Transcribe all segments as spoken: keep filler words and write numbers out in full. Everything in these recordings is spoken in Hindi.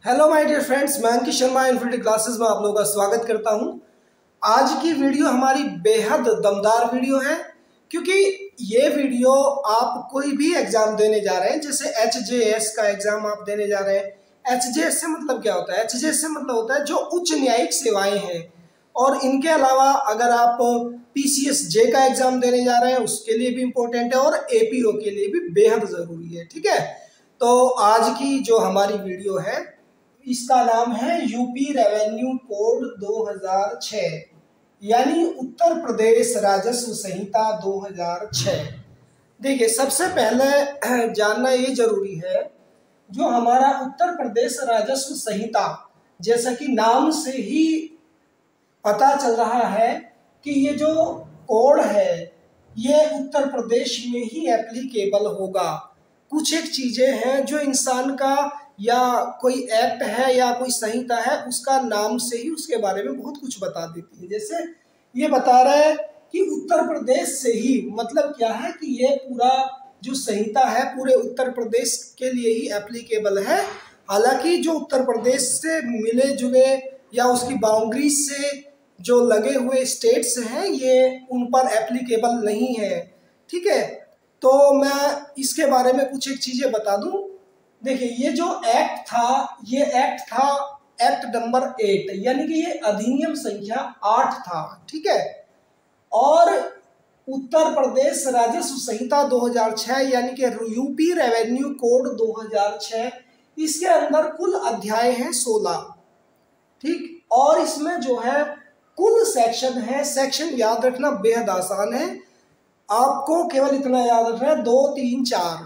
हेलो माय डियर फ्रेंड्स, मैं अंकित शर्मा इन्फिनिटी क्लासेस में आप लोगों का स्वागत करता हूं। आज की वीडियो हमारी बेहद दमदार वीडियो है, क्योंकि ये वीडियो आप कोई भी एग्जाम देने जा रहे हैं, जैसे एच जे एस का एग्जाम आप देने जा रहे हैं। एच जे एस से मतलब क्या होता है? एच जे एस से मतलब होता है जो उच्च न्यायिक सेवाएं हैं, और इनके अलावा अगर आप पी सी एस जे का एग्जाम देने जा रहे हैं उसके लिए भी इम्पोर्टेंट है, और ए पी ओ के लिए भी बेहद जरूरी है। ठीक है, तो आज की जो हमारी वीडियो है इसका नाम है यूपी रेवेन्यू कोड दो हज़ार छह, यानी उत्तर प्रदेश राजस्व संहिता दो हज़ार छह। देखिए, सबसे पहले जानना ये जरूरी है, जो हमारा उत्तर प्रदेश राजस्व संहिता, जैसा कि नाम से ही पता चल रहा है कि ये जो कोड है ये उत्तर प्रदेश में ही एप्लीकेबल होगा। कुछ एक चीजें हैं जो इंसान का या कोई एक्ट है या कोई संहिता है उसका नाम से ही उसके बारे में बहुत कुछ बता देती है। जैसे ये बता रहा है कि उत्तर प्रदेश से ही, मतलब क्या है कि ये पूरा जो संहिता है पूरे उत्तर प्रदेश के लिए ही एप्लीकेबल है। हालांकि जो उत्तर प्रदेश से मिले जुले या उसकी बाउंड्री से जो लगे हुए स्टेट्स हैं ये उन पर एप्लीकेबल नहीं है। ठीक है, तो मैं इसके बारे में कुछ एक चीजें बता दूं। देखिए, ये जो एक्ट था ये एक्ट था एक्ट नंबर एट, यानी कि ये अधिनियम संख्या आठ था। ठीक है, और उत्तर प्रदेश राजस्व संहिता दो हज़ार छह यानी कि यूपी रेवेन्यू कोड दो हज़ार छह, इसके अंदर कुल अध्याय हैं सोलह। ठीक, और इसमें जो है कुल सेक्शन है, सेक्शन याद रखना बेहद आसान है, आपको केवल इतना याद रखना है, दो तीन चार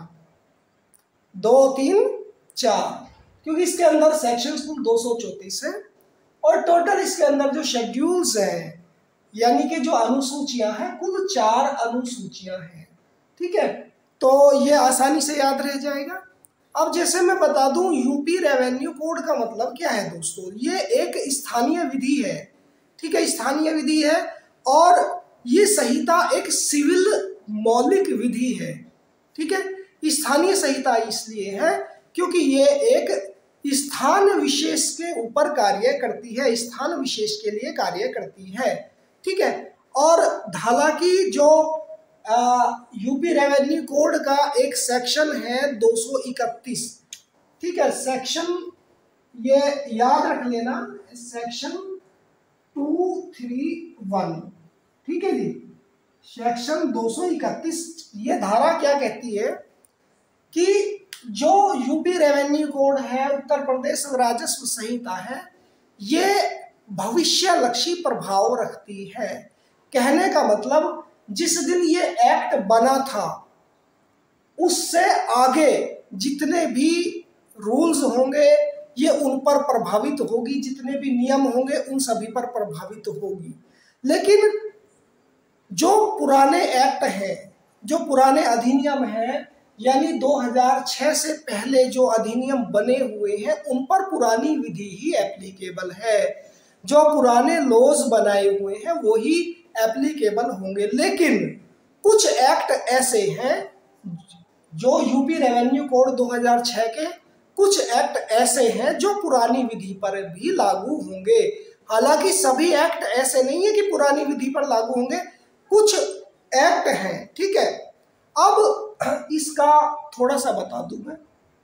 दो तीन चार, क्योंकि इसके अंदर सेक्शंस कुल दो सौ चौंतीस है, और टोटल इसके अंदर जो शेड्यूल्स हैं यानी कि जो अनुसूचियां हैं कुल चार अनुसूचियां हैं। ठीक है, तो ये आसानी से याद रह जाएगा। अब जैसे मैं बता दूं, यूपी रेवेन्यू कोड का मतलब क्या है दोस्तों? ये एक स्थानीय विधि है। ठीक है, स्थानीय विधि है, और ये संहिता एक सिविल मौलिक विधि है। ठीक है, स्थानीय संहिता इसलिए है क्योंकि ये एक स्थान विशेष के ऊपर कार्य करती है, स्थान विशेष के लिए कार्य करती है। ठीक है, और हालांकि जो यूपी रेवेन्यू कोड का एक सेक्शन है दो सौ इकतीस, ठीक है, सेक्शन ये याद रख लेना, सेक्शन टू थ्री वन। ठीक है जी, सेक्शन दो सौ इकतीस, ये धारा क्या कहती है कि जो यूपी रेवेन्यू कोड है, उत्तर प्रदेश राजस्व संहिता है, ये भविष्य लक्षी प्रभाव रखती है। कहने का मतलब, जिस दिन ये एक्ट बना था उससे आगे जितने भी रूल्स होंगे ये उन पर प्रभावित होगी, जितने भी नियम होंगे उन सभी पर प्रभावित होगी। लेकिन जो पुराने एक्ट हैं, जो पुराने अधिनियम हैं, यानी दो हज़ार छह से पहले जो अधिनियम बने हुए हैं उन पर पुरानी विधि ही एप्लीकेबल है। जो पुराने लॉज बनाए हुए हैं वो ही एप्लीकेबल होंगे। लेकिन कुछ एक्ट ऐसे हैं जो यूपी रेवेन्यू कोड दो हज़ार छह के, कुछ एक्ट ऐसे हैं जो पुरानी विधि पर भी लागू होंगे। हालांकि सभी एक्ट ऐसे नहीं है कि पुरानी विधि पर लागू होंगे, कुछ एक्ट हैं। ठीक है, अब इसका थोड़ा सा बता दूं मैं,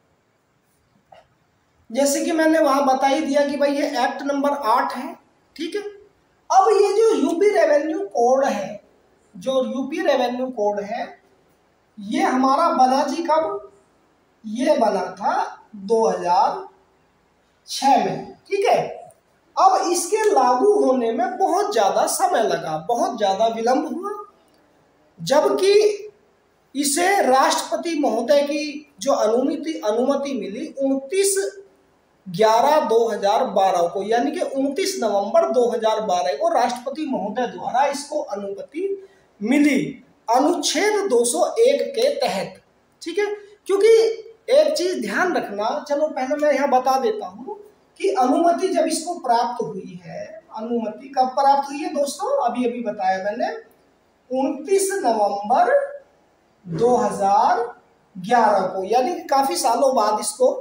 जैसे कि मैंने वहां बता ही दिया कि भाई ये एक्ट नंबर आठ है। ठीक है, अब ये जो यूपी रेवेन्यू कोड है, जो यूपी रेवेन्यू कोड है ये हमारा बना जी कब? ये बना था दो हज़ार छह में। ठीक है, अब इसके लागू होने में बहुत ज्यादा समय लगा, बहुत ज्यादा विलंब हुआ, जबकि इसे राष्ट्रपति महोदय की जो अनुमति अनुमति मिली उनतीस ग्यारह दो हज़ार बारह को, यानी कि उनतीस नवंबर दो हज़ार बारह को राष्ट्रपति महोदय द्वारा इसको अनुमति मिली अनुच्छेद दो सौ एक के तहत। ठीक है, क्योंकि एक चीज ध्यान रखना, चलो पहले मैं यहाँ बता देता हूँ कि अनुमति जब इसको प्राप्त हुई है, अनुमति कब प्राप्त हुई है दोस्तों? अभी अभी बताया मैंने, उनतीस नवंबर दो हज़ार ग्यारह को, यानी कि काफी सालों बाद इसको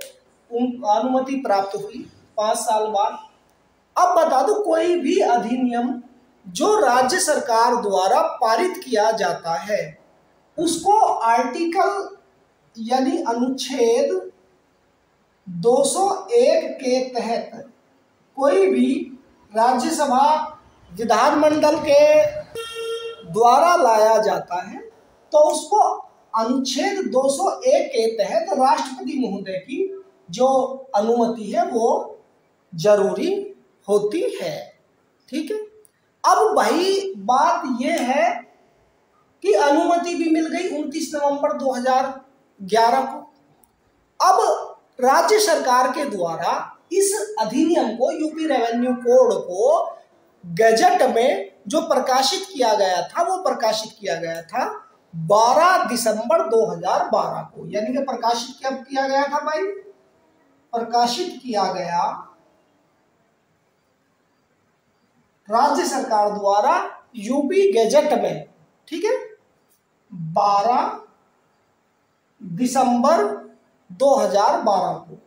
अनुमति प्राप्त हुई पाँच साल बाद। अब बता दो, कोई भी अधिनियम जो राज्य सरकार द्वारा पारित किया जाता है उसको आर्टिकल यानी अनुच्छेद दो सौ एक के तहत कोई भी राज्यसभा विधानमंडल के द्वारा लाया जाता है तो उसको अनुच्छेद दो सौ एक के तहत राष्ट्रपति महोदय की जो अनुमति है वो जरूरी होती है। ठीक है, अब भाई बात यह है कि अनुमति भी मिल गई उनतीस नवंबर दो हज़ार ग्यारह को। अब राज्य सरकार के द्वारा इस अधिनियम को, यूपी रेवेन्यू कोड को गजट में जो प्रकाशित किया गया था वो प्रकाशित किया गया था बारह दिसंबर दो हज़ार बारह को। यानी कि प्रकाशित कब किया गया था भाई? प्रकाशित किया गया राज्य सरकार द्वारा यूपी गजट में, ठीक है, बारह दिसंबर दो हज़ार बारह को।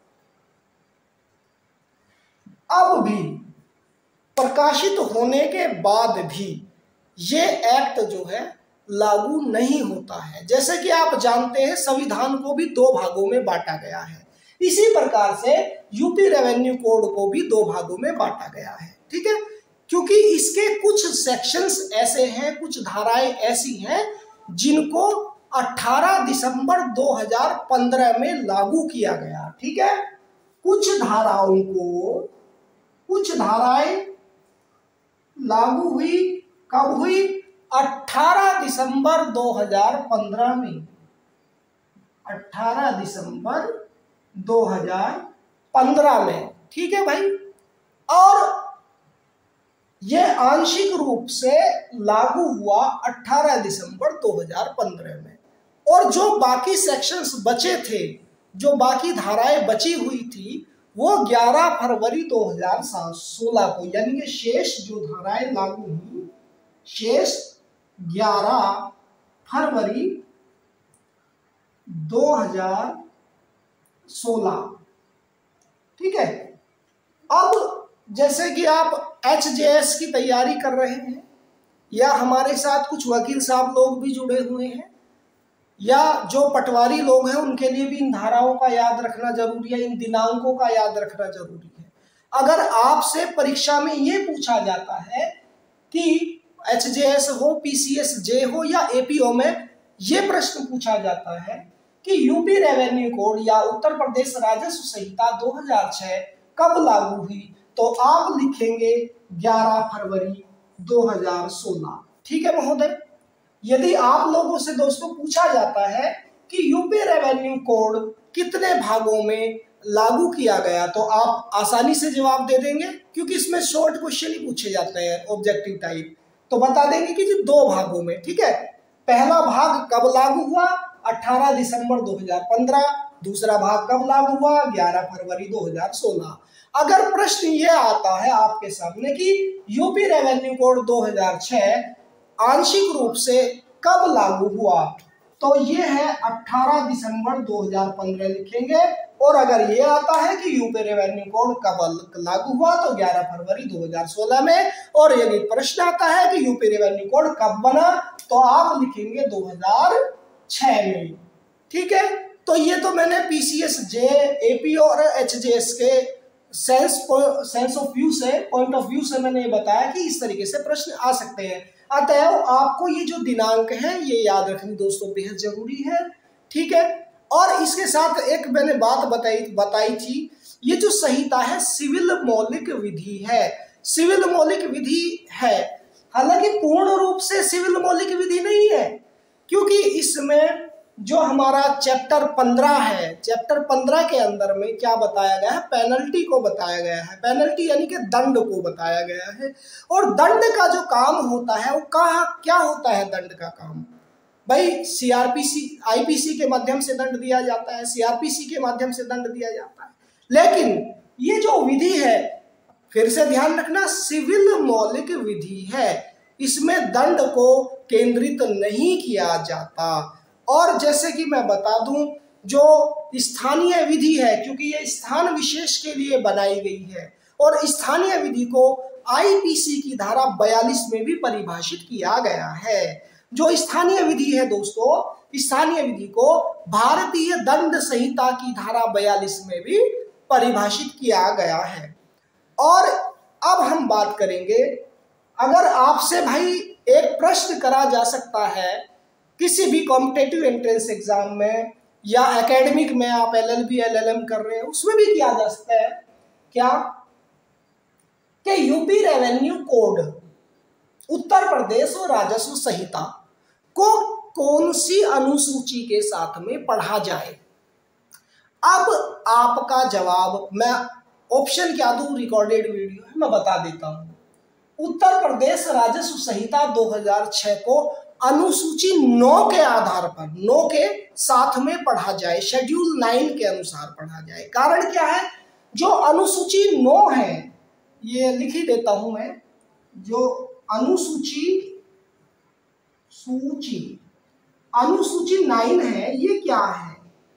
अब भी प्रकाशित होने के बाद भी ये एक्ट जो है लागू नहीं होता है। जैसे कि आप जानते हैं संविधान को भी दो भागों में बांटा गया है, इसी प्रकार से यूपी रेवेन्यू कोड को भी दो भागों में बांटा गया है। ठीक है, क्योंकि इसके कुछ सेक्शंस ऐसे हैं, कुछ धाराएं ऐसी हैं जिनको अठारह दिसंबर दो हज़ार पंद्रह में लागू किया गया। ठीक है, कुछ धाराओं को कुछ धाराएं लागू हुई कब हुई? अठारह दिसंबर दो हज़ार पंद्रह में। अठारह दिसंबर दो हज़ार पंद्रह में। ठीक है भाई, और यह आंशिक रूप से लागू हुआ अठारह दिसंबर दो हज़ार पंद्रह में, और जो बाकी सेक्शंस बचे थे, जो बाकी धाराएं बची हुई थी, वो ग्यारह फरवरी दो हज़ार सोलह को, यानी कि शेष जो धाराएं लागू हुई, शेष ग्यारह फरवरी दो हज़ार सोलह। ठीक है, अब जैसे कि आप एच जे एस की तैयारी कर रहे हैं, या हमारे साथ कुछ वकील साहब लोग भी जुड़े हुए हैं, या जो पटवारी लोग हैं, उनके लिए भी इन धाराओं का याद रखना जरूरी है, इन दिनांकों का याद रखना जरूरी है। अगर आपसे परीक्षा में ये पूछा जाता है कि एच जे एस हो, पी सी एस जे हो या ए पी ओ में ये प्रश्न पूछा जाता है कि यूपी रेवेन्यू कोड या उत्तर प्रदेश राजस्व संहिता दो हज़ार छह कब लागू हुई, तो आप लिखेंगे ग्यारह फरवरी दो हज़ार सोलह। ठीक है महोदय, यदि आप लोगों से दोस्तों पूछा जाता है कि यूपी रेवेन्यू कोड कितने भागों में लागू किया गया, तो आप आसानी से जवाब दे देंगे, क्योंकि इसमें शॉर्ट क्वेश्चन ही पूछे जाते हैं ऑब्जेक्टिव टाइप। तो बता देंगे कि जी दो भागों में। ठीक है, पहला भाग कब लागू हुआ? अठारह दिसंबर दो हज़ार पंद्रह। दूसरा भाग कब लागू हुआ? ग्यारह फरवरी दो हज़ार सोलह। अगर प्रश्न ये आता है आपके सामने कि यूपी रेवेन्यू कोड दो हज़ार छह आंशिक रूप से कब लागू हुआ, तो ये है अठारह दिसंबर दो हज़ार पंद्रह लिखेंगे। और अगर ये आता है कि यूपी रेवेन्यू कोड कब लागू हुआ, तो ग्यारह फरवरी दो हज़ार सोलह में। और यदि प्रश्न आता है कि यूपी रेवेन्यू कोड कब बना, तो आप लिखेंगे दो हज़ार छह में। ठीक है, तो ये तो मैंने P C S J, A P O और एच जे एस के सेंस सेंस ऑफ व्यू से, पॉइंट ऑफ व्यू से मैंने ये बताया कि इस तरीके से प्रश्न आ सकते हैं। अतएव आपको ये जो दिनांक है ये याद रखनी दोस्तों बेहद जरूरी है। ठीक है, और इसके साथ एक मैंने बात बताई बताई थी, ये जो संहिता है सिविल मौलिक विधि है। सिविल मौलिक विधि है, हालांकि पूर्ण रूप से सिविल मौलिक विधि नहीं है, क्योंकि इसमें जो हमारा चैप्टर पंद्रह है, चैप्टर पंद्रह के अंदर में क्या बताया गया है? पेनल्टी को बताया गया है। पेनल्टी यानी कि दंड को बताया गया है। और दंड का जो काम होता है वो कहाँ क्या होता है? दंड का काम भाई C R P C, I P C के माध्यम से दंड दिया जाता है, सी आर पी सी के माध्यम से दंड दिया जाता है। लेकिन ये जो विधि है, फिर से ध्यान रखना, सिविल मौलिक विधि है, इसमें दंड को केंद्रित नहीं किया जाता। और जैसे कि मैं बता दूं जो स्थानीय विधि है, क्योंकि ये स्थान विशेष के लिए बनाई गई है, और स्थानीय विधि को आईपीसी की धारा बयालीस में भी परिभाषित किया गया है। जो स्थानीय विधि है दोस्तों, स्थानीय विधि को भारतीय दंड संहिता की धारा बयालीस में भी परिभाषित किया गया है। और अब हम बात करेंगे, अगर आपसे भाई एक प्रश्न करा जा सकता है किसी भी कॉम्पिटिटिव एंट्रेंस एग्जाम में या एकेडमिक में, आप एलएलबी एलएलएम कर रहे हैं, उसमें भी किया जा सकता है क्या कि UP revenue code, Uttar Pradesh और राजस्व संहिता को कौन सी अनुसूची के साथ में पढ़ा जाए। अब आपका जवाब मैं ऑप्शन क्या दूं, रिकॉर्डेड वीडियो है, मैं बता देता हूं। उत्तर प्रदेश राजस्व संहिता दो हज़ार छह को अनुसूची नौ के आधार पर, नौ के साथ में पढ़ा जाए, शेड्यूल नाइन के अनुसार पढ़ा जाए। कारण क्या है, जो अनुसूची नौ है, ये लिख ही देता हूं मैं, जो अनुसूची सूची अनुसूची नाइन है, ये क्या है,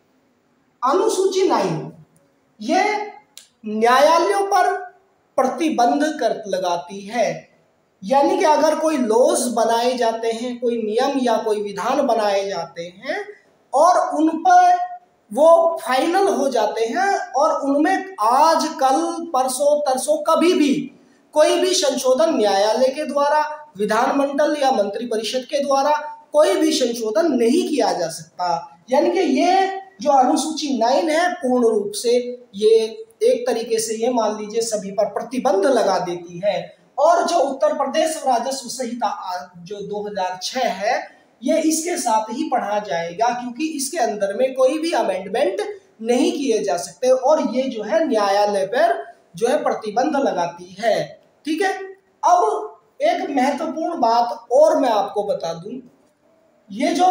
अनुसूची नाइन ये न्यायालयों पर प्रतिबंध कर लगाती है। यानी कि अगर कोई लॉज बनाए जाते हैं, कोई नियम या कोई विधान बनाए जाते हैं और उन पर वो फाइनल हो जाते हैं और उनमें आज कल परसों तरसों कभी भी कोई भी संशोधन न्यायालय के द्वारा, विधानमंडल या मंत्रिपरिषद के द्वारा कोई भी संशोधन नहीं किया जा सकता। यानी कि ये जो अनुसूची नाइन है पूर्ण रूप से ये एक तरीके से ये मान लीजिए सभी पर प्रतिबंध लगा देती है। और जो उत्तर प्रदेश राजस्व संहिता जो दो हज़ार छह है, ये इसके साथ ही पढ़ा जाएगा, क्योंकि इसके अंदर में कोई भी अमेंडमेंट नहीं किए जा सकते और ये जो है न्यायालय पर जो है प्रतिबंध लगाती है। ठीक है, अब एक महत्वपूर्ण बात और मैं आपको बता दूं, ये जो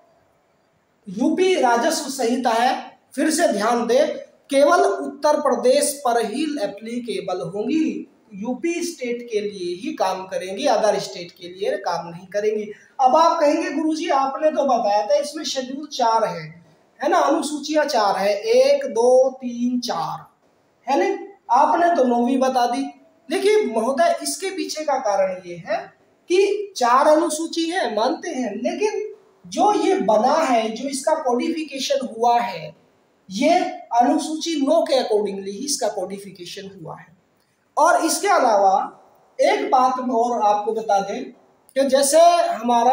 यूपी राजस्व संहिता है, फिर से ध्यान दे, केवल उत्तर प्रदेश पर ही एप्लीकेबल होंगी, यूपी स्टेट के लिए ही काम करेंगी, अदर स्टेट के लिए काम नहीं करेंगी। अब आप कहेंगे गुरुजी आपने तो बताया था इसमें शेड्यूल चार है, है ना, अनुसूचियां चार है, एक दो तीन चार है ना, आपने तो नौवीं बता दी। देखिए महोदय, इसके पीछे का कारण ये है कि चार अनुसूची है, मानते हैं, लेकिन जो ये बना है, जो इसका कोडिफिकेशन हुआ है, ये अनुसूची नौ के अकॉर्डिंगली ही इसका कोडिफिकेशन हुआ है। और इसके अलावा एक बात और आपको बता दें कि जैसे हमारा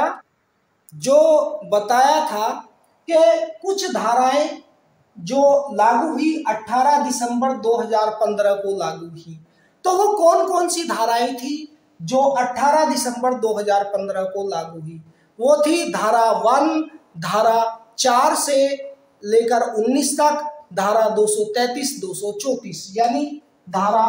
जो बताया था कि कुछ धाराएं जो लागू हुई अठारह दिसंबर दो हज़ार पंद्रह को लागू हुई, तो वो कौन कौन सी धाराएं थी जो अठारह दिसंबर दो हज़ार पंद्रह को लागू हुई। वो थी धारा वन, धारा चार से लेकर उन्नीस तक, धारा दो सौ तैंतीस, दो सौ चौंतीस, यानी धारा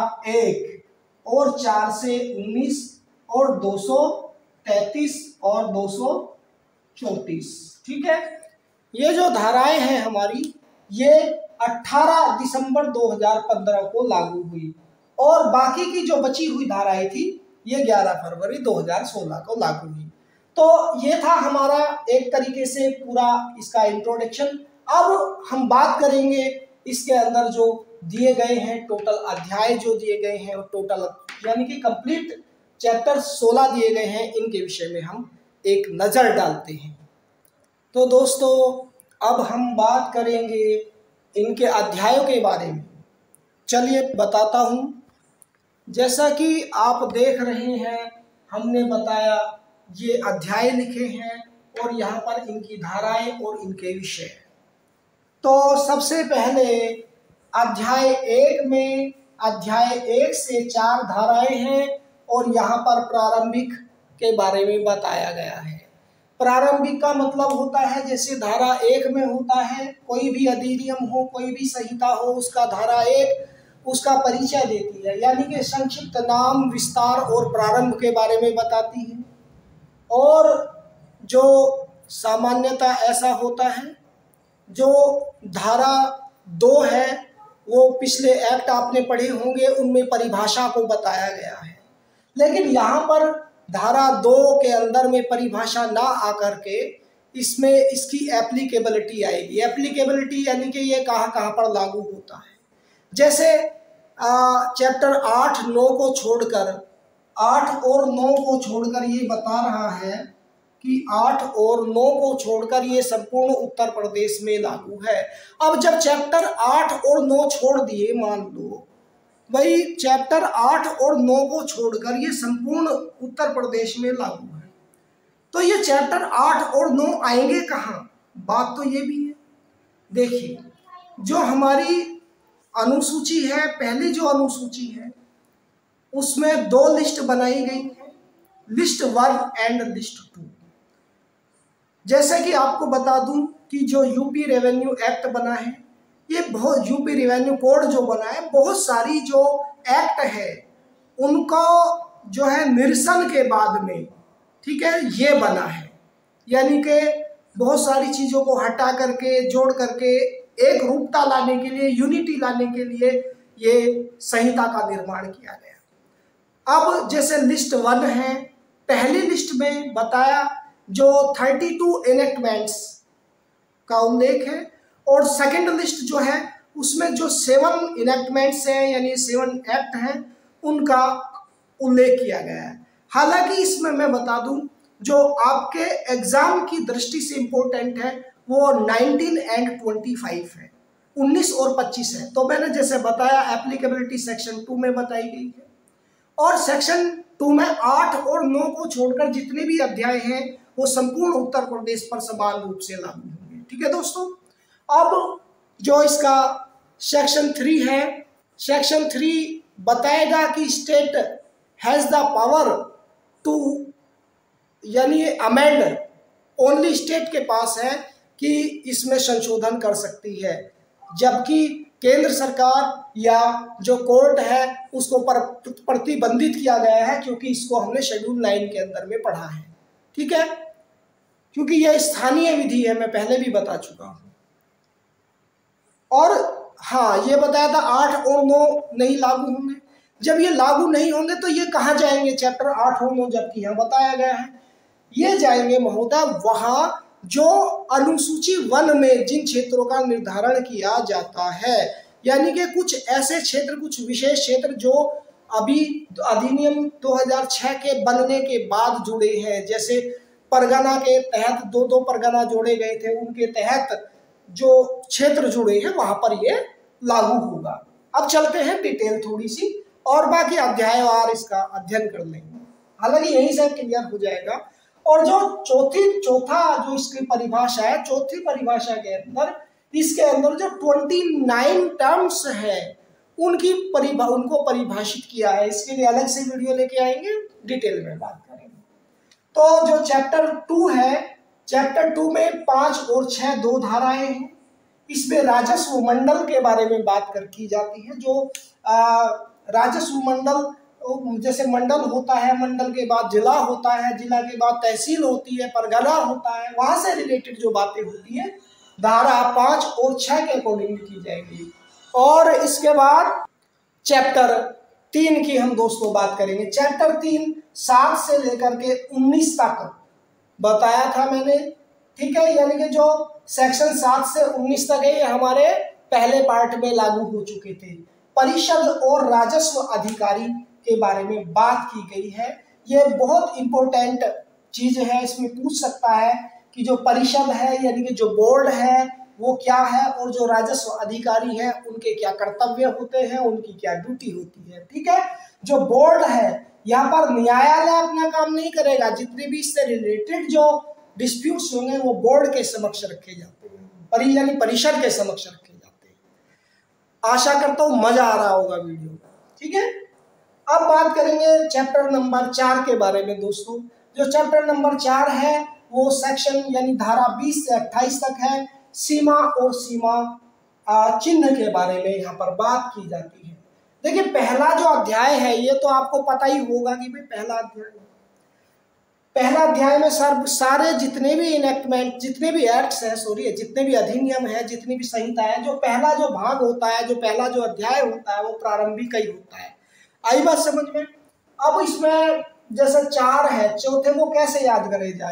एक और चार से उन्नीस और दो सौ तैंतीस और दो सौ चौंतीस। ठीक है, ये जो धाराएं हैं हमारी, ये अठारह दिसंबर दो हज़ार पंद्रह को लागू हुई और बाकी की जो बची हुई धाराएं थी ये ग्यारह फरवरी दो हज़ार सोलह को लागू हुई। तो ये था हमारा एक तरीके से पूरा इसका इंट्रोडक्शन। अब हम बात करेंगे इसके अंदर जो दिए गए हैं टोटल अध्याय जो दिए गए हैं, टोटल यानी कि कंप्लीट चैप्टर सोलह दिए गए हैं, इनके विषय में हम एक नज़र डालते हैं। तो दोस्तों अब हम बात करेंगे इनके अध्यायों के बारे में। चलिए बताता हूँ। जैसा कि आप देख रहे हैं, हमने बताया ये अध्याय लिखे हैं और यहाँ पर इनकी धाराएं और इनके विषय। तो सबसे पहले अध्याय एक में अध्याय एक से चार धाराएं हैं और यहाँ पर प्रारंभिक के बारे में बताया गया है। प्रारंभिक का मतलब होता है जैसे धारा एक में होता है, कोई भी अधिनियम हो, कोई भी संहिता हो, उसका धारा एक उसका परिचय देती है, यानी कि संक्षिप्त नाम, विस्तार और प्रारंभ के बारे में बताती है। और जो सामान्यतः ऐसा होता है, जो धारा दो है वो पिछले एक्ट आपने पढ़े होंगे, उनमें परिभाषा को बताया गया है, लेकिन यहाँ पर धारा दो के अंदर में परिभाषा ना आकर के इसमें इसकी एप्लीकेबिलिटी आएगी। एप्लीकेबिलिटी यानी कि ये कहाँ कहाँ पर लागू होता है। जैसे आ, चैप्टर आठ नौ को छोड़कर आठ और नौ को छोड़कर ये बता रहा है कि आठ और नौ को छोड़कर ये संपूर्ण उत्तर प्रदेश में लागू है। अब जब चैप्टर आठ और नौ छोड़ दिए, मान लो भाई चैप्टर आठ और नौ को छोड़कर ये संपूर्ण उत्तर प्रदेश में लागू है, तो ये चैप्टर आठ और नौ आएंगे कहाँ? बात तो ये भी है। देखिए जो हमारी अनुसूची है, पहली जो अनुसूची है उसमें दो लिस्ट बनाई गई है, list one and list two. जैसे कि आपको बता दूं कि जो यूपी रेवेन्यू एक्ट बना है, ये बहुत यूपी रेवेन्यू कोड जो बना है, बहुत सारी जो एक्ट है उनको जो है निरसन के बाद में, ठीक है, ये बना है। यानी कि बहुत सारी चीज़ों को हटा करके जोड़ करके एक रूपता लाने के लिए, यूनिटी लाने के लिए ये संहिता का निर्माण किया गया। अब जैसे लिस्ट वन है, पहली लिस्ट में बताया जो थर्टी टू इनेक्टमेंट्स का उल्लेख है, और सेकंड लिस्ट जो है उसमें जो सेवन इनेक्टमेंट्स हैं यानी सेवन एक्ट हैं उनका उल्लेख किया गया है। हालांकि इसमें मैं बता दूं जो आपके एग्जाम की दृष्टि से इम्पोर्टेंट है वो नाइनटीन एंड ट्वेंटी फाइव है, उन्नीस और पच्चीस है। तो मैंने जैसे बताया एप्लीकेबिलिटी सेक्शन टू में बताई गई है, और सेक्शन टू में आठ और नौ को छोड़कर जितने भी अध्याय हैं वो संपूर्ण उत्तर प्रदेश पर समान रूप से लागू होंगे। ठीक है दोस्तों। अब जो इसका सेक्शन थ्री है, सेक्शन थ्री बताएगा कि state has the power to, यानी अमेंड, ओनली स्टेट के पास है कि इसमें संशोधन कर सकती है, जबकि केंद्र सरकार या जो कोर्ट है उसको पर प्रतिबंधित किया गया है, क्योंकि इसको हमने शेड्यूल नाइन के अंदर में पढ़ा है। ठीक है, क्योंकि यह स्थानीय विधि है, मैं पहले भी बता चुका हूं। और हाँ, ये बताया था आठ और नौ नहीं लागू होंगे। जब ये लागू नहीं होंगे तो ये कहाँ जाएंगे? चैप्टर आठ और नौ जबकि यहाँ बताया गया है, ये जाएंगे महोदय वहां जो अनुसूची वन में जिन क्षेत्रों का निर्धारण किया जाता है, यानी कि कुछ ऐसे क्षेत्र, कुछ विशेष क्षेत्र जो अभी अधिनियम दो हज़ार छह के बनने के बाद जुड़े हैं। जैसे परगना के तहत दो दो परगना जोड़े गए थे, उनके तहत जो क्षेत्र जुड़े हैं वहां पर ये लागू होगा। अब चलते हैं डिटेल थोड़ी सी, और बाकी अध्यायवार इसका अध्ययन कर लेंगे, हालांकि यहीं से क्लियर हो जाएगा। और जो चौथी चौथा जो इसकी परिभाषा है, चौथी परिभाषा के अंदर इसके अंदर जो उनतीस टर्म्स है उनकी परिभा उनको परिभाषित किया है। इसके लिए अलग से वीडियो लेके आएंगे, डिटेल में बात करेंगे। तो जो चैप्टर टू है, चैप्टर टू में पांच और छह दो धाराएं हैं। इसमें राजस्व मंडल के बारे में बात कर की जाती है। जो आ, राजस्व मंडल, जैसे मंडल होता है, मंडल के बाद जिला होता है, जिला के बाद तहसील होती है, परगना होता है, वहां से रिलेटेड जो बातें होती है धारा पांच और छह के अकॉर्डिंग की जाएगी। और इसके बाद चैप्टर तीन की हम दोस्तों बात करेंगे। चैप्टर तीन सात से लेकर के उन्नीस तक बताया था मैंने, ठीक है, यानी कि जो सेक्शन सात से उन्नीस तक है ये हमारे पहले पार्ट में लागू हो चुके थे। परिषद और राजस्व अधिकारी के बारे में बात की गई है। ये बहुत इंपॉर्टेंट चीज है, इसमें पूछ सकता है कि जो परिषद है यानी कि जो बोर्ड है वो क्या है, और जो राजस्व अधिकारी है उनके क्या कर्तव्य होते हैं, उनकी क्या ड्यूटी होती है। ठीक है, जो बोर्ड है यहाँ पर न्यायालय अपना काम नहीं करेगा, जितने भी इससे रिलेटेड जो डिस्प्यूट्स होंगे वो बोर्ड के समक्ष रखे जाते हैं, परि यानी परिषद के समक्ष रखे जाते हैं। आशा करता हूँ मजा आ रहा होगा वीडियो में। ठीक है, अब बात करेंगे चैप्टर नंबर चार के बारे में दोस्तों। जो चैप्टर नंबर चार है वो सेक्शन यानी धारा बीस से अट्ठाईस तक है। सीमा और सीमा चिन्ह के बारे में यहाँ पर बात की जाती है। देखिए पहला जो अध्याय है ये तो आपको पता ही होगा कि भाई पहला अध्याय पहला अध्याय में सर सारे जितने भी इनेक्टमेंट, जितने भी एक्ट्स हैं, सॉरी जितने भी अधिनियम है, जितनी भी संहिता है, जो पहला जो भाग होता है, जो पहला जो अध्याय होता है वो प्रारंभिक ही होता है। आई बात समझ में? अब इसमें जैसे चार है, चौथे को कैसे याद करे जाए?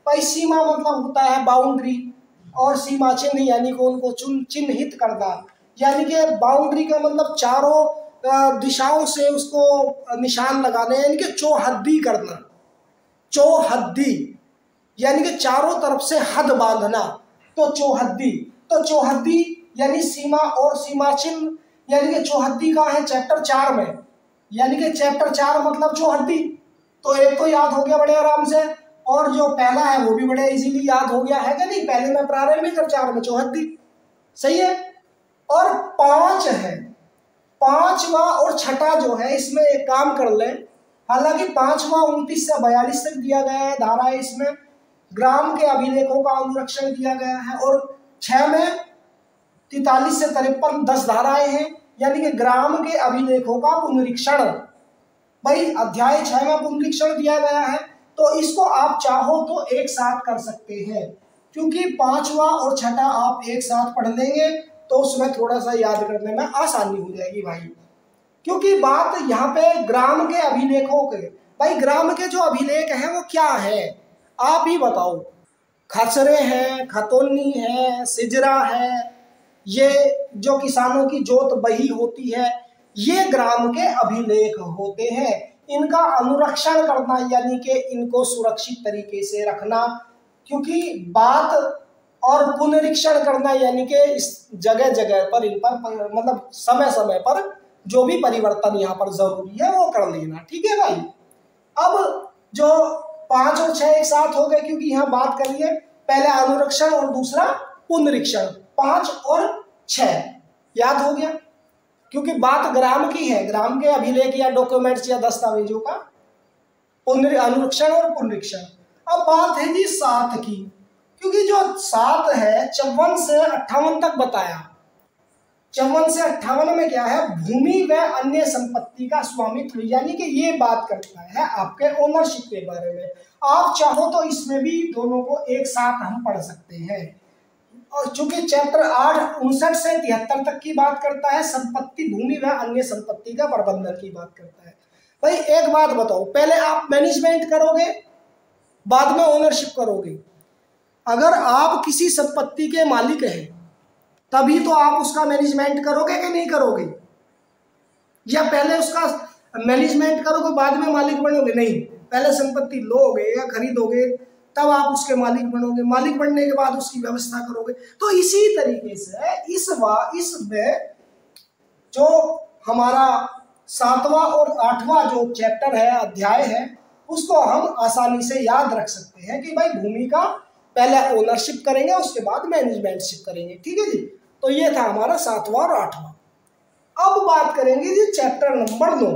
भाई सीमा मतलब होता है बाउंड्री, और सीमा चिन्ह यानी कि उनको चुन चिन्हित करना, यानी कि बाउंड्री का मतलब चारों दिशाओं से उसको निशान लगाने, यानी कि चौहद्दी करना। चौहद्दी यानी कि चारों तरफ से हद बांधना, तो चौहद्दी। तो चौहद्दी यानी सीमा और सीमा चिन्ह, यानी कि चौहद्दी का है चैप्टर चार में, यानी कि चैप्टर चार मतलब चौहद्दी। तो एक तो याद हो गया बड़े आराम से, और जो पहला है वो भी बड़े इजीली याद हो गया है कि नहीं, पहले में प्रारंभिक और चार में चौहद्दी, सही है। और पांच है, पांचवा और छठा जो है इसमें एक काम कर ले, हालांकि पांचवा उनतीस से बयालीस तक दिया गया है धारा है, इसमें ग्राम के अभिलेखों का अनुरक्षण किया गया है, और छह में तैतालीस से तिरपन दस धाराएं हैं, यानी कि ग्राम के अभिलेखों का पुनरीक्षण। भाई अध्याय छह में पुनरीक्षण दिया गया है, तो इसको आप चाहो तो एक साथ कर सकते हैं, क्योंकि पांचवा और छठा आप एक साथ पढ़ लेंगे तो उसमें थोड़ा सा याद करने में आसानी हो जाएगी भाई। क्योंकि बात यहाँ पे ग्राम के अभिलेखों के, भाई ग्राम के जो अभिलेख हैं वो क्या है आप ही बताओ। खसरे हैं, खतौनी है, सिजरा है, ये जो किसानों की जोत बही होती है, ये ग्राम के अभिलेख होते हैं। इनका अनुरक्षण करना यानी कि इनको सुरक्षित तरीके से रखना, क्योंकि बात और पुनरीक्षण करना यानी कि इस जगह जगह पर इन पर मतलब समय समय पर जो भी परिवर्तन यहाँ पर जरूरी है वो कर लेना, ठीक है भाई। अब जो पांच और छह एक साथ हो गए, क्योंकि यहाँ बात करिए पहले अनुरक्षण और दूसरा पुनरीक्षण, पांच और छह याद हो गया, क्योंकि बात ग्राम की है, ग्राम के अभिलेख या डॉक्यूमेंट्स या दस्तावेजों का अनुरक्षण और पुनरीक्षण। अब बात है जी सात की, क्योंकि जो सात है चौवन से अट्ठावन तक बताया, चौवन से अट्ठावन में क्या है, भूमि व अन्य संपत्ति का स्वामित्व, यानी कि ये बात करता है आपके ओनरशिप के बारे में। आप चाहो तो इसमें भी दोनों को एक साथ हम पढ़ सकते हैं, और चूंकि चैप्टर आठ उनसठ से तिहत्तर तक की बात करता है, संपत्ति भूमि व अन्य संपत्ति का प्रबंधन की बात करता है। भाई एक बात बताओ, पहले आप मैनेजमेंट करोगे बाद में ओनरशिप करोगे। अगर आप किसी संपत्ति के मालिक हैं तभी तो आप उसका मैनेजमेंट करोगे कि नहीं करोगे, या पहले उसका मैनेजमेंट करोगे बाद में मालिक बनोगे? नहीं, पहले संपत्ति लोगे या खरीदोगे तब आप उसके मालिक बनोगे, मालिक बनने के बाद उसकी व्यवस्था करोगे। तो इसी तरीके से इस वा इसमें जो हमारा सातवां और आठवां जो चैप्टर है, अध्याय है, उसको हम आसानी से याद रख सकते हैं कि भाई भूमि का पहले ओनरशिप करेंगे उसके बाद मैनेजमेंटशिप करेंगे, ठीक है जी। तो ये था हमारा सातवां और आठवां। अब बात करेंगे जी चैप्टर नंबर नौ।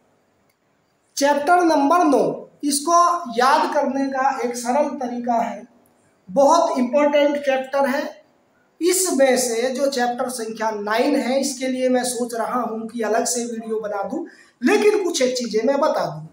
चैप्टर नंबर नौ, इसको याद करने का एक सरल तरीका है, बहुत इंपॉर्टेंट चैप्टर है। इसमें से जो चैप्टर संख्या नाइन है, इसके लिए मैं सोच रहा हूं कि अलग से वीडियो बना दूं, लेकिन कुछ एक चीजें मैं बता दूं।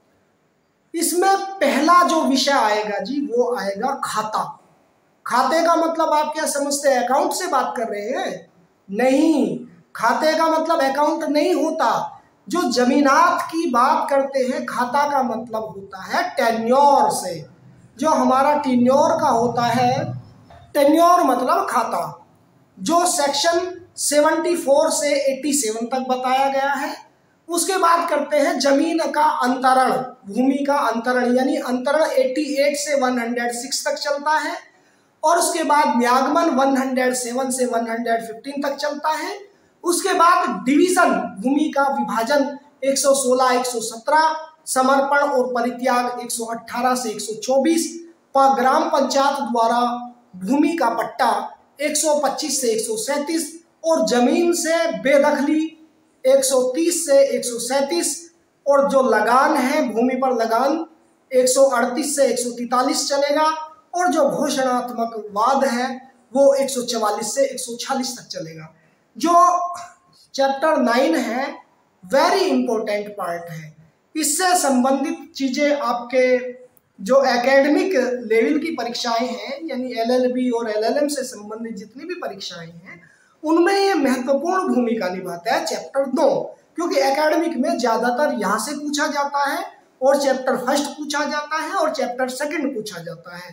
इसमें पहला जो विषय आएगा जी वो आएगा खाता। खाते का मतलब आप क्या समझते हैं, अकाउंट से बात कर रहे हैं? नहीं, खाते का मतलब अकाउंट नहीं होता। जो जमीनात की बात करते हैं, खाता का मतलब होता है टेन्योर से। जो हमारा टेन्योर का होता है, टेन्योर मतलब खाता, जो सेक्शन चौहत्तर से सत्तासी तक बताया गया है। उसके बाद करते हैं जमीन का अंतरण, भूमि का अंतरण, यानी अंतरण अट्ठासी से एक सौ छह तक चलता है, और उसके बाद न्यागमन एक सौ सात से एक सौ पंद्रह तक चलता है। उसके बाद डिवीजन, भूमि का विभाजन एक सौ सोलह एक सौ सत्रह, समर्पण और परित्याग एक सौ अठारह से एक सौ चौबीस, ग्राम पंचायत द्वारा भूमि का पट्टा एक सौ पच्चीस से एक सौ सैंतीस, और जमीन से बेदखली एक सौ तीस से एक सौ सैंतीस, और जो लगान है भूमि पर लगान एक सौ अड़तीस से एक सौ तैंतालीस चलेगा, और जो घोषणात्मक वाद है वो एक सौ चवालीस से एक सौ छियालीस तक चलेगा। जो चैप्टर नाइन है वेरी इंपॉर्टेंट पार्ट है। इससे संबंधित चीजें आपके जो एकेडमिक लेवल की परीक्षाएं हैं, यानी एलएलबी और एलएलएम से संबंधित जितनी भी परीक्षाएं हैं, उनमें ये महत्वपूर्ण भूमिका निभाता है चैप्टर दो, क्योंकि एकेडमिक में ज्यादातर यहाँ से पूछा जाता है, और चैप्टर फर्स्ट पूछा जाता है और चैप्टर सेकंड पूछा जाता है।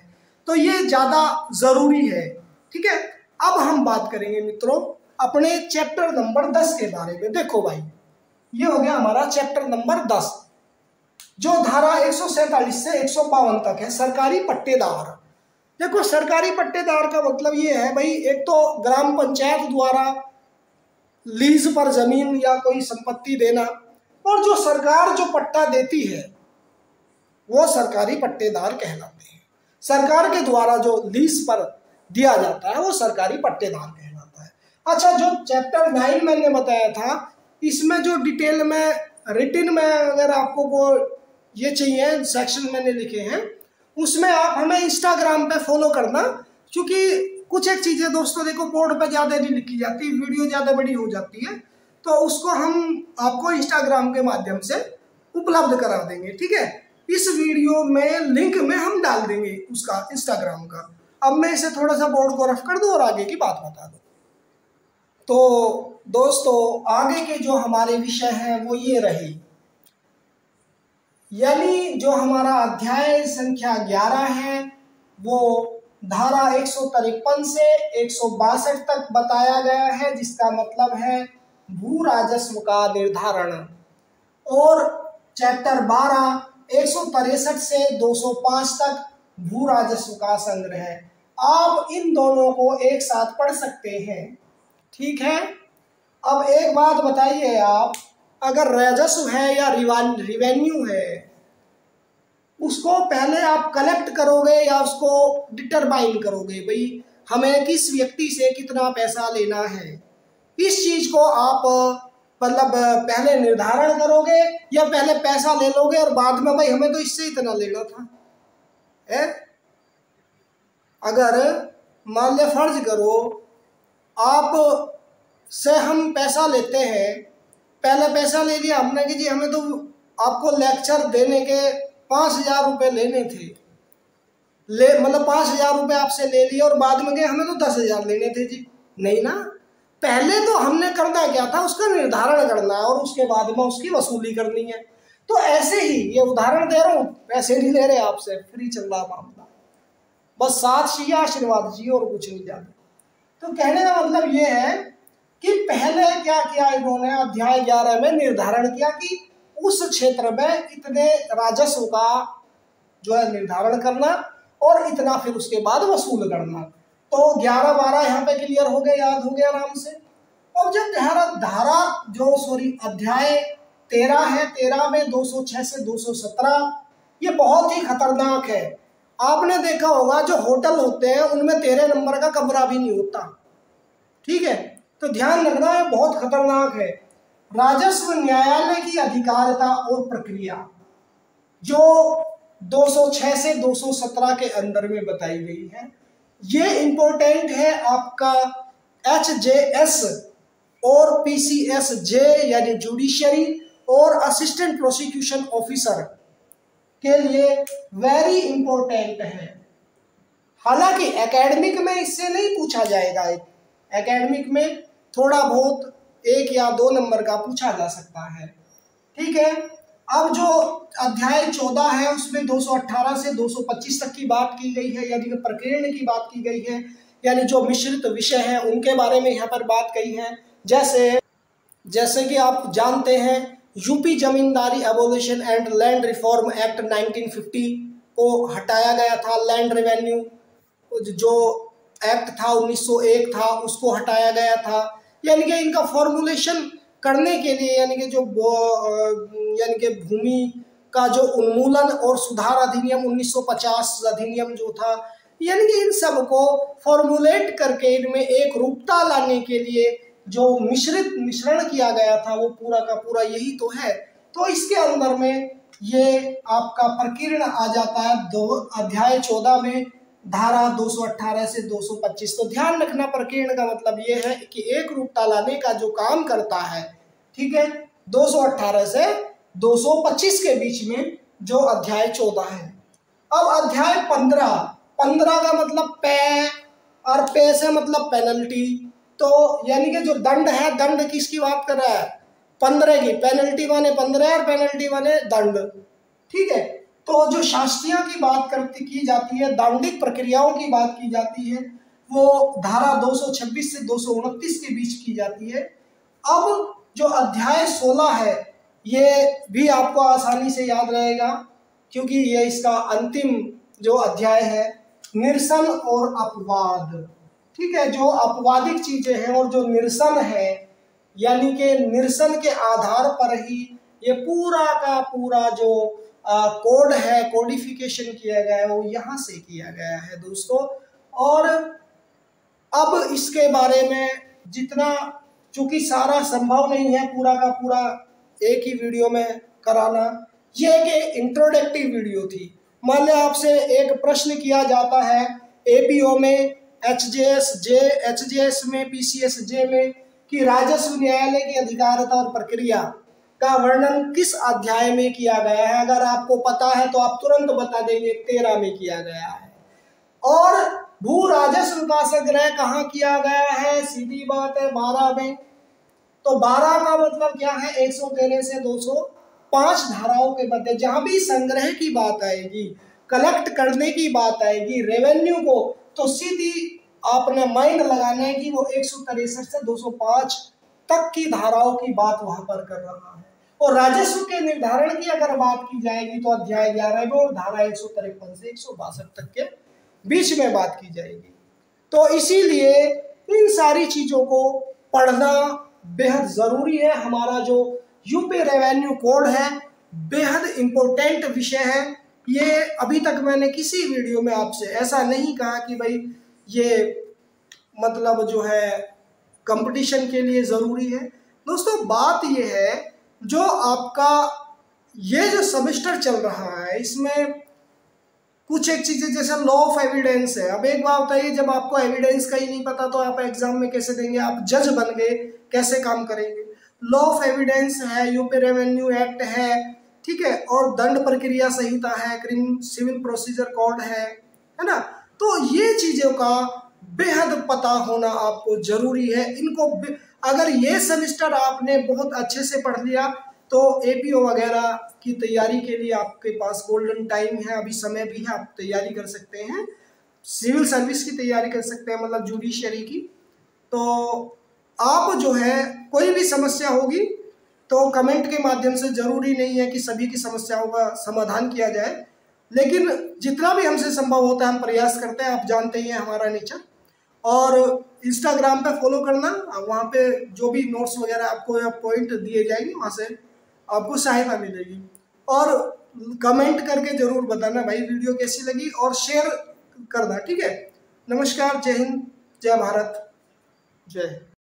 तो ये ज़्यादा ज़रूरी है। ठीक है, अब हम बात करेंगे मित्रों अपने चैप्टर नंबर दस के बारे में। देखो भाई, ये हो गया हमारा चैप्टर नंबर दस, जो धारा एक सौ सैंतालीस से एक सौ बावन तक है, सरकारी पट्टेदार। देखो, सरकारी पट्टेदार का मतलब ये है भाई, एक तो ग्राम पंचायत द्वारा लीज पर जमीन या कोई संपत्ति देना, और जो सरकार जो पट्टा देती है वो सरकारी पट्टेदार कहलाते हैं। सरकार के द्वारा जो लीज पर दिया जाता है वो सरकारी पट्टेदार कहलाता है। अच्छा, जो चैप्टर नाइन मैंने बताया था, इसमें जो डिटेल में रिटिन में अगर आपको वो ये चाहिए सेक्शन मैंने लिखे हैं, उसमें आप हमें इंस्टाग्राम पे फॉलो करना, क्योंकि कुछ एक चीज़ें दोस्तों देखो बोर्ड पे ज़्यादा नहीं लिखी जाती, वीडियो ज़्यादा बड़ी हो जाती है, तो उसको हम आपको इंस्टाग्राम के माध्यम से उपलब्ध करा देंगे। ठीक है, इस वीडियो में लिंक में हम डाल देंगे उसका, इंस्टाग्राम का। अब मैं इसे थोड़ा सा बोर्ड को रफ कर दूँ और आगे की बात बता दूँ। तो दोस्तों, आगे के जो हमारे विषय हैं वो ये रहे, यानी जो हमारा अध्याय संख्या ग्यारह है वो धारा एक सौ तिरपन से एक सौ बासठ तक बताया गया है, जिसका मतलब है भू राजस्व का निर्धारण। और चैप्टर बारह एक सौ तिरसठ से दो सौ पाँच तक भू राजस्व का संग्रह। आप इन दोनों को एक साथ पढ़ सकते हैं। ठीक है, अब एक बात बताइए आप, अगर राजस्व है या रिवेन्यू है, उसको पहले आप कलेक्ट करोगे या उसको डिटरमाइन करोगे, भाई हमें किस व्यक्ति से कितना पैसा लेना है, इस चीज को आप मतलब पहले निर्धारण करोगे या पहले पैसा ले लोगे और बाद में भाई हमें तो इससे इतना लेना था है? अगर मान ले फर्ज करो आप से हम पैसा लेते हैं, पहले पैसा ले लिया हमने कि जी हमें तो आपको लेक्चर देने के पाँच हजार रुपये लेने थे, ले मतलब पाँच हजार रुपये आपसे ले लिए और बाद में गए हमें तो दस हजार लेने थे जी। नहीं ना, पहले तो हमने करना क्या था, उसका निर्धारण करना है और उसके बाद में उसकी वसूली करनी है। तो ऐसे ही ये उदाहरण दे रहा हूँ, पैसे नहीं ले रहे आपसे, फ्री चल रहा मामला, बस साथ चाहिए, आशीर्वाद चाहिए और कुछ नहीं जाता। तो कहने का मतलब ये है कि पहले क्या किया इन्होंने, अध्याय ग्यारह में निर्धारण किया कि उस क्षेत्र में इतने राजस्व का जो है निर्धारण करना और इतना फिर उसके बाद वसूल करना। तो ग्यारह बारह यहाँ पे क्लियर हो गए, याद हो गया आराम से। और जब धारा धारा जो सॉरी अध्याय तेरह है, तेरह में दो सौ छह से दो सौ सत्रह, ये बहुत ही खतरनाक है। आपने देखा होगा जो होटल होते हैं उनमें तेरह नंबर का कमरा भी नहीं होता। ठीक है, तो ध्यान रखना है, बहुत खतरनाक है। राजस्व न्यायालय की अधिकारिता और प्रक्रिया जो दो सौ छह से दो सौ सत्रह के अंदर में बताई गई है, ये इंपॉर्टेंट है आपका एच जे एस और पी सी एस जे यानी जुडिशरी और असिस्टेंट प्रोसिक्यूशन ऑफिसर के लिए वेरी इंपॉर्टेंट है। हालांकि एकेडमिक में इससे नहीं पूछा जाएगा, एकेडमिक में थोड़ा बहुत एक या दो नंबर का पूछा जा सकता है। ठीक है, अब जो अध्याय चौदह है उसमें दो सौ अठारह से दो सौ पच्चीस तक की बात की गई है, यानी कि प्रकीर्ण की बात की गई है, यानी जो मिश्रित विषय हैं उनके बारे में यहाँ पर बात कही है। जैसे जैसे कि आप जानते हैं UP zamindari abolition and land reform act nineteen fifty को हटाया गया था। लैंड रेवेन्यू जो एक्ट था उन्नीस सौ एक था, उसको हटाया गया था। यानी कि इनका फॉर्मुलेशन करने के लिए, यानी कि जो यानी कि भूमि का जो उन्मूलन और सुधार अधिनियम उन्नीस सौ पचास अधिनियम जो था, यानी कि इन सब को फॉर्मुलेट करके इनमें एक रूपता लाने के लिए जो मिश्रित मिश्रण किया गया था वो पूरा का पूरा यही तो है। तो इसके अंदर में ये आपका प्रकीर्ण आ जाता है दो अध्याय चौदह में धारा दो सौ अठारह से दो सौ पच्चीस। तो ध्यान रखना, प्रकीर्ण का मतलब ये है कि एक रूपता लाने का जो काम करता है, ठीक है, दो सौ अठारह से दो सौ पच्चीस के बीच में जो अध्याय चौदह है। अब अध्याय पंद्रह, पंद्रह का मतलब पे और पे से मतलब पेनल्टी। तो यानी कि जो दंड है, दंड किसकी बात कर रहा है, पंद्रह की, पेनल्टी माने पंद्रह और पेनल्टी माने दंड। ठीक है, तो जो शास्त्रियों की बात करती की जाती है, दांडिक प्रक्रियाओं की बात की जाती है, वो धारा दो सौ छब्बीस से दो सौ उनतीस के बीच की जाती है। अब जो अध्याय सोलह है ये भी आपको आसानी से याद रहेगा, क्योंकि ये इसका अंतिम जो अध्याय है, निरसन और अपवाद। ठीक है, जो अपवादिक चीजें हैं और जो निरसन है, यानी कि निरसन के आधार पर ही ये पूरा का पूरा जो आ, कोड है, कोडिफिकेशन किया गया है, वो यहाँ से किया गया है दोस्तों। और अब इसके बारे में जितना, चूंकि सारा संभव नहीं है पूरा का पूरा एक ही वीडियो में कराना, ये एक इंट्रोडक्टिव वीडियो थी। मान लो आपसे एक प्रश्न किया जाता है एपीओ में, एचजेएस जे एचजेएस में, पीसीएस जे में, कि राजस्व न्यायालय की अधिकारिता और प्रक्रिया का वर्णन किस अध्याय में किया गया है। अगर आपको पता है तो आप तुरंत बता देंगे, तेरह में किया गया है। और भू राजस्व का संग्रह कहाँ किया गया है, सीधी बात है बारह में। तो बारह का मतलब क्या है, एक सौ तेरह से दो सौ पाँच धाराओं के मध्य जहां भी संग्रह की बात आएगी, कलेक्ट करने की बात आएगी रेवेन्यू को, तो सीधी आपने माइंड लगाना है कि वो एक सौ तिरसठ से दो सौ पाँच तक की धाराओं की बात वहां पर कर रहा है। और राजस्व के निर्धारण की अगर बात की जाएगी तो अध्याय ग्यारह में और धारा एक सौ तिरपन से एक सौ बासठ तक के बीच में बात की जाएगी। तो इसीलिए इन सारी चीजों को पढ़ना बेहद जरूरी है। हमारा जो यूपी रेवेन्यू कोड है बेहद इंपॉर्टेंट विषय है। ये अभी तक मैंने किसी वीडियो में आपसे ऐसा नहीं कहा कि भाई ये मतलब जो है कंपटीशन के लिए ज़रूरी है। दोस्तों बात ये है, जो आपका ये जो सेमेस्टर चल रहा है इसमें कुछ एक चीज़ें जैसे लॉ ऑफ एविडेंस है। अब एक बात बताइए, जब आपको एविडेंस का ही नहीं पता तो आप एग्जाम में कैसे देंगे, आप जज बन गए कैसे काम करेंगे। लॉ ऑफ एविडेंस है, यूपी रेवेन्यू एक्ट है, ठीक है, और दंड प्रक्रिया संहिता है, क्रिम सिविल प्रोसीजर कोड है है ना। तो ये चीज़ों का बेहद पता होना आपको जरूरी है। इनको अगर ये सेमेस्टर आपने बहुत अच्छे से पढ़ लिया तो एपीओ वगैरह की तैयारी के लिए आपके पास गोल्डन टाइम है, अभी समय भी है, आप तैयारी कर सकते हैं। सिविल सर्विस की तैयारी कर सकते हैं, मतलब जुडिशरी की। तो आप जो है कोई भी समस्या होगी तो कमेंट के माध्यम से, जरूरी नहीं है कि सभी की समस्याओं का समाधान किया जाए, लेकिन जितना भी हमसे संभव होता है हम प्रयास करते हैं। आप जानते ही हैं हमारा नेचर। और इंस्टाग्राम पे फॉलो करना, वहाँ पे जो भी नोट्स वगैरह आपको या पॉइंट दिए जाएंगे वहाँ से आपको सहायता मिलेगी। और कमेंट करके जरूर बताना भाई वीडियो कैसी लगी, और शेयर करना, ठीक है। नमस्कार, जय हिंद, जय भारत, जय।